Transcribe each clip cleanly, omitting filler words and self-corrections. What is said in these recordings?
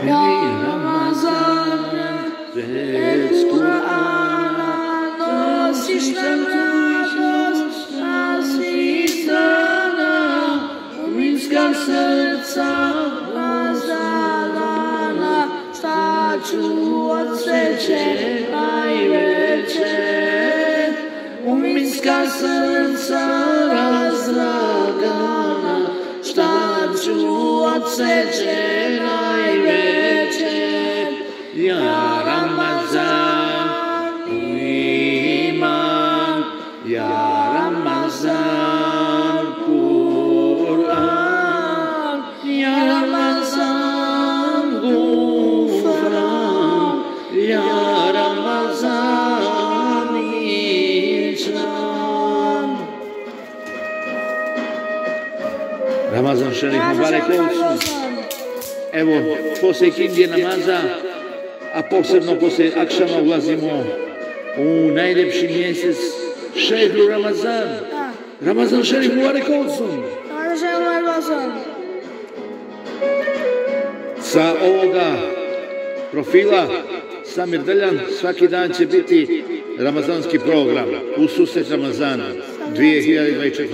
Ja Ramazan, pred Kur'ana, nosiš nam radost na svih strana, uminska srca razalana, šta ću od sreće najveće, uminska srca razlagana, šta ću od sreće najveće. Ja Ramazan iman, ja Ramazan Kur'an, ja Ramazan gufran, ja Ramazan ičan. Ramazan šerif mubarek olsun. Evo, poslije kindije namaza, a posebno poslije akšama ulazimo u najljepši mjesec, šehru Ramazan. Ramazan šerif mubarek olsun. Ramazan šerif mubarek olsun. Sa ovoga profila Samir Deljan svaki dan će biti ramazanski program u susret Ramazana 2024.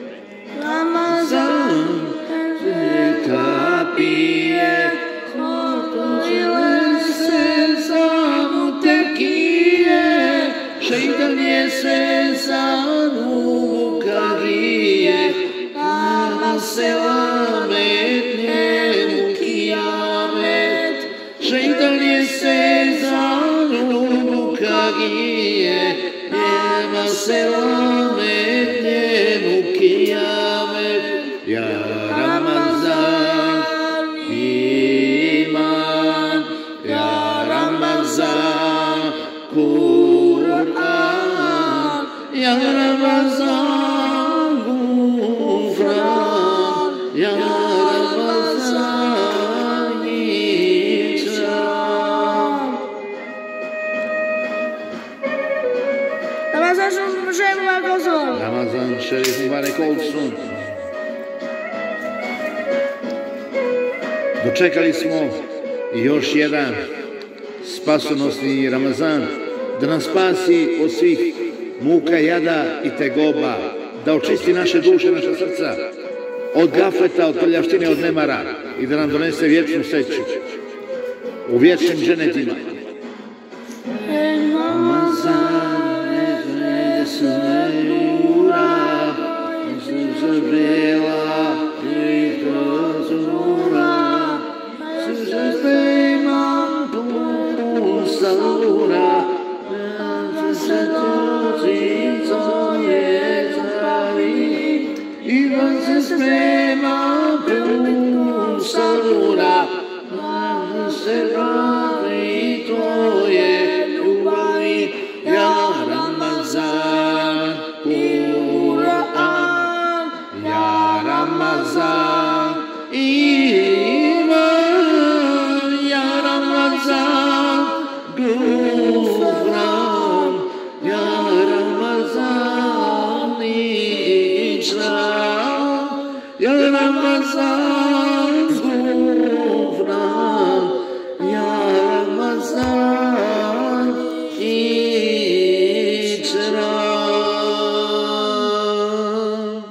Ramazan neka pije, otvorile se samo tekije, šeitan je svezan u karije, nama se lamet njemu kijamet, šeitan je svezan u karije, nama se lamet njemu kijamet. Ja Ramazan iman, ja Ramazan Kur'an, ja Ramazan gufran, ja Ramazan ičan. Ramazan šerif mubarek olsun. Ramazan šerif mubarek olsun. Dočekali smo još jedan spasonosni Ramazan, da nas spasi od svih muka, jada i tegoba, da očisti naše duše, naša srca, od gafleta, od prljavštine, od nemara i da nam donese vječnu sreću u vječnim dženetima.